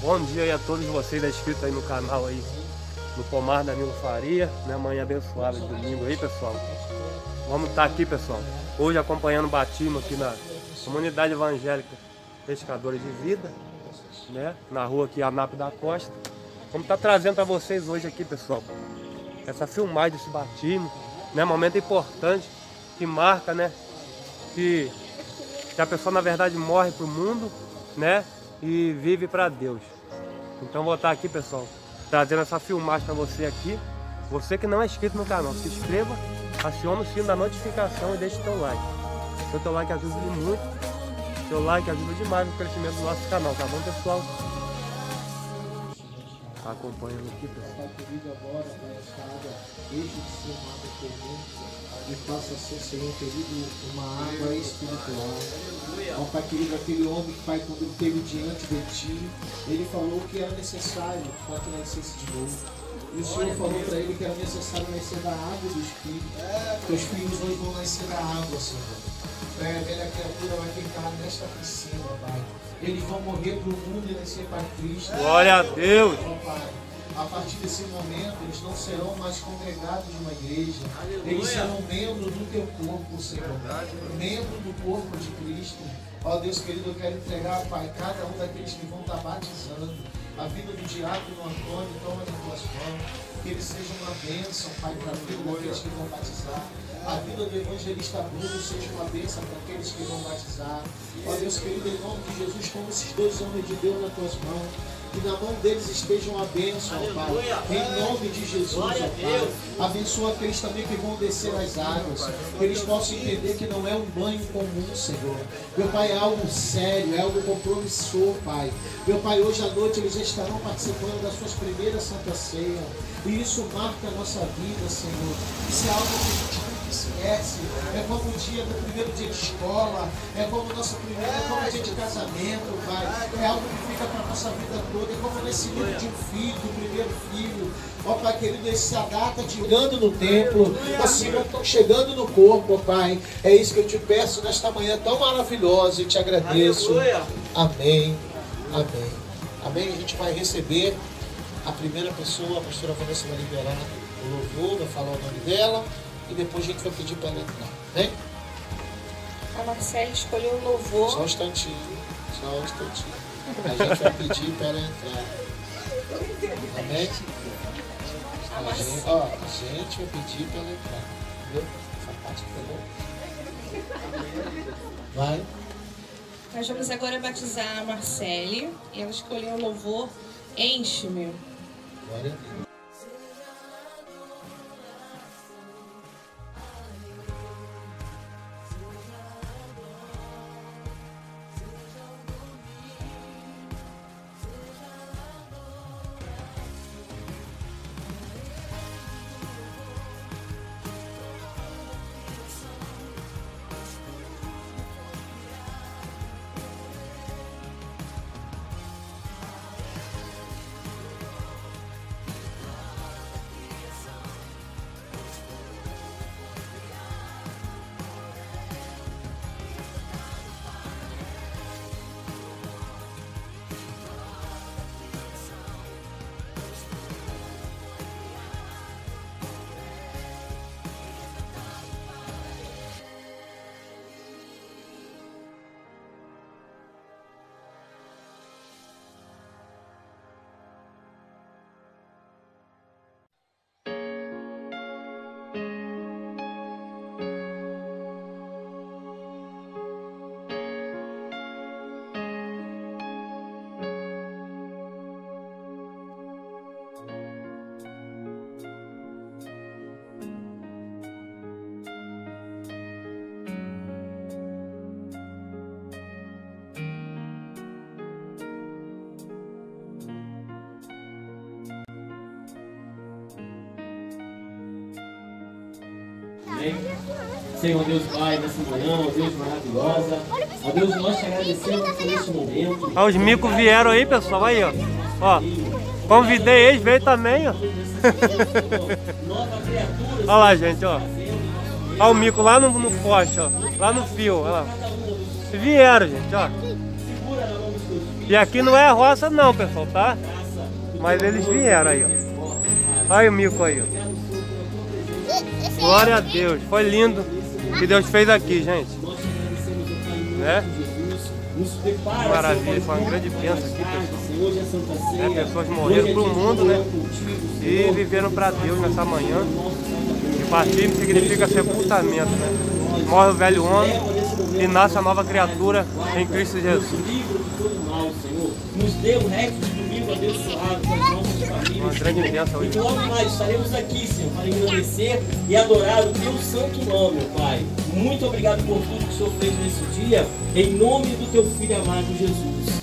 Bom dia aí a todos vocês inscritos aí no canal aí, no Pomar Danilo Faria, minha manhã abençoada de domingo aí, pessoal. Vamos estar aqui, pessoal, hoje acompanhando o batismo aqui na Comunidade Evangélica Pescadores de Vida, né, na rua aqui Anápolis da Costa. Vamos estar trazendo para vocês hoje aqui, pessoal, essa filmagem desse batismo, né, momento importante que marca, né, que a pessoa na verdade morre para o mundo, né, e vive para Deus. Então vou estar aqui, pessoal, trazendo essa filmagem para você aqui. Você que não é inscrito no canal, se inscreva, acione o sino da notificação e deixe seu like. O seu like ajuda muito, seu like ajuda demais no crescimento do nosso canal, tá bom, pessoal? Tá acompanhando aqui, pessoal. Agora, Pai, esta água deixe de ser uma água comum e passa a ser, Senhor querido, uma água espiritual. Ó Pai querido, aquele homem, Pai, quando ele esteve diante de Ti, ele falou que era necessário para que nascesse de novo. E o Senhor falou para ele que era necessário nascer da água do Espírito. Teus filhos hoje vão nascer da água, Senhor. A velha criatura vai ficar nesta piscina, Pai. Eles vão morrer para o mundo e nascer para Cristo. Glória a Deus! Ó Pai, a partir desse momento, eles não serão mais congregados de uma igreja. Eles serão membros do Teu corpo, Senhor. Membro do corpo de Cristo. Ó Deus querido, eu quero entregar, Pai, cada um daqueles que vão estar batizando. A vida do diácono Antônio, toma nas Tuas mãos. Que ele seja uma bênção, Pai, para a vida daqueles que vão batizar. A vida do evangelista Bruno seja uma bênção para aqueles que vão batizar. Ó Deus querido, em nome de Jesus, toma esses dois homens de Deus nas Tuas mãos. Que na mão deles esteja uma bênção, ó Pai. Em nome de Jesus, ó Pai. Abençoa aqueles também que vão descer as águas. Que eles possam entender que não é um banho comum, Senhor. Meu Pai, é algo sério, é algo compromissor, Pai. Meu Pai, hoje à noite eles já estarão participando das suas primeiras Santa Ceia. E isso marca a nossa vida, Senhor. Isso é algo que a gente nunca esquece. É como o dia do primeiro dia de escola. É como o nosso primeiro, é como o dia de casamento, Pai. É algo que fica para a nossa vida toda. É como o nascimento de um filho, do primeiro filho. Ó Pai querido, essa data chegando no templo, assim não estão chegando no corpo, ó Pai. É isso que eu te peço nesta manhã tão maravilhosa e te agradeço. Amém. Amém. Amém. A gente vai receber a primeira pessoa, a pastora Vanessa vai liberar o louvor, vai falar o nome dela e depois a gente vai pedir para ela entrar. Vem? A Marcele escolheu o louvor. Só um instantinho. Só um instantinho. A gente vai pedir para ela entrar. Amém? A gente vai pedir para ela entrar. Entendeu? Essa parte pegou. Vai. Nós vamos agora batizar a Marcele. E ela escolheu o louvor Enche-me. Glória a Deus. Senhor Deus Pai, nessa manhã, ó Deus maravilhosa, ó Deus, nós te agradecemos por esse momento. Ó, os micos vieram aí, pessoal, aí, ó. Ó, convidei eles, veio também, ó. Olha lá, gente, ó. Olha o mico lá no poste, ó. Lá no fio, ó. Vieram, gente, ó. Segura na mão dos teus filhos. E aqui não é roça não, pessoal, tá? Mas eles vieram aí, ó. Olha o mico aí, ó. Glória a Deus. Foi lindo o que Deus fez aqui, gente. Né? Maravilha, foi uma grande bênção aqui, pessoal. Pessoas morreram para o mundo, né? E viveram para Deus nessa manhã. E batismo significa sepultamento, né? Morre o velho homem e nasce a nova criatura em Cristo Jesus. Nos dê o resto de domingo abençoado com as nossas famílias. Uma grande bênção hoje. E logo mais estaremos aqui, Senhor, para engrandecer e adorar o teu santo nome, Pai. Muito obrigado por tudo que o Senhor fez nesse dia, em nome do teu Filho amado Jesus.